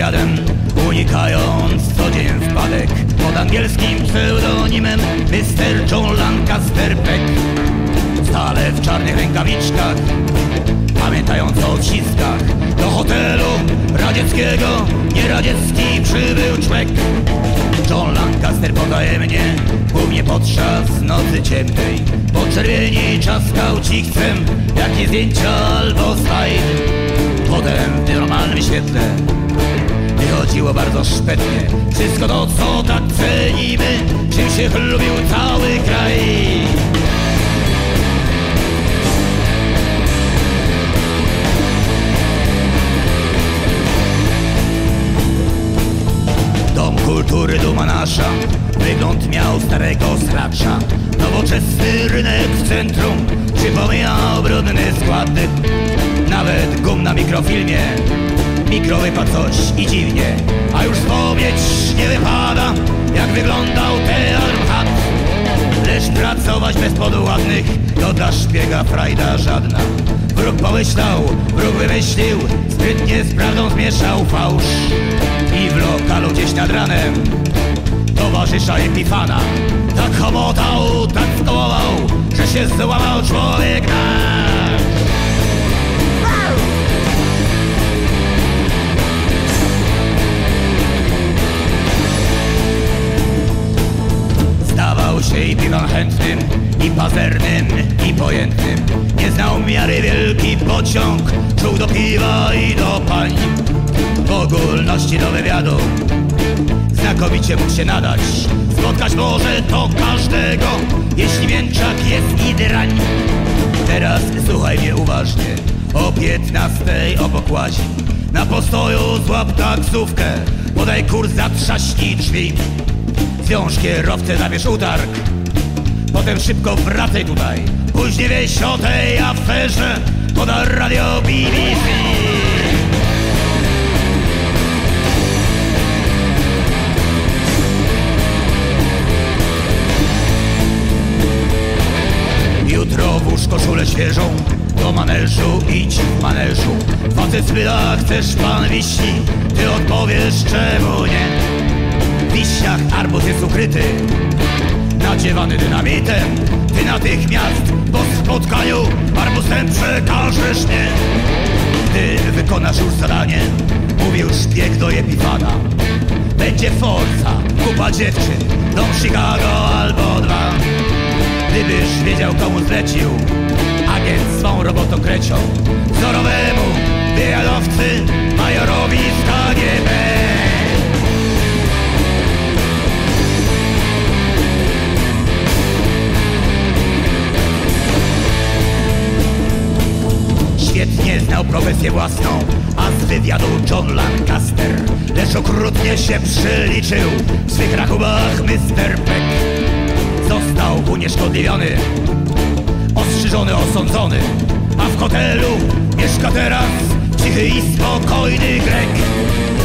wywiadem, unikając co dzień wpadek pod angielskim pseudonimem Mr. John Lancaster Peck. Stale w czarnych rękawiczkach, pamiętając o odciskach, do hotelu radzieckiego nieradziecki przybył człek. John Lancaster potajemnie u mnie podczas nocy ciemnej po czerwieni czaskał cichcem jakie zdjęcia albo slajd. Potem w normalnym świetle wychodziło bardzo szpetnie wszystko to, co tak cenimy, czym się chlubił cały kraj. Dom kultury, duma nasza, wygląd miał starego sracza. Nowoczesny rynek w centrum przypomniał brudny skład. Nawet gum na mikrofilmie mikro wypadł coś i dziwnie, a już wspomnieć nie wypada, jak wyglądał teatr chat. Lecz pracować bez podładnych to dla szpiega frajda żadna. Wróg pomyślał, wróg wymyślił, sprytnie z prawdą zmieszał fałsz. I w lokalu gdzieś nad ranem towarzysza Epifana tak chomotał, tak stołował, że się złamał człowiek nasz. Zdawał się Epifan chętnym i pazernym i pojętnym. Nie znał miary wielki pociąg, czuł do piwa i do pań. W ogólności do wywiadu znakomicie mógł się nadać. Spotkać może to każdego, jeśli mięczak jest i drań. Teraz słuchaj mnie uważnie, o 15:00 o pokładzie na postoju złap taksówkę, podaj kurs, zatrzaśnij drzwi. Zwiąż kierowcę, zabierz utarg, potem szybko wracaj tutaj. Później wieś o tej aferze poda radio BBC. Jutro włóż koszulę świeżą, do maneżu idź w maneżu. Facet spyta, chcesz pan wiśni? Ty odpowiesz, czemu nie? W wiśniach arbuz jest ukryty, nadziewany dynamitem. Ty natychmiast po spotkaniu arbuzem przekażesz mnie. Gdy wykonasz już zadanie, mówił szpieg do Epifana, będzie forsa, kupa dziewczyn, dom Chicago albo 2. Gdybyś wiedział, komu zlecił agent swą robotą krecią, wzorowemu wywiadowcy majorowi z KGB. Świetnie znał profesję własną, a z wywiadu John Lancaster, lecz okrutnie się przyliczył w swych rachubach Mr. Peck. Został unieszkodliwiony, ostrzyżony, osądzony, a w hotelu mieszka teraz cichy i spokojny Grek.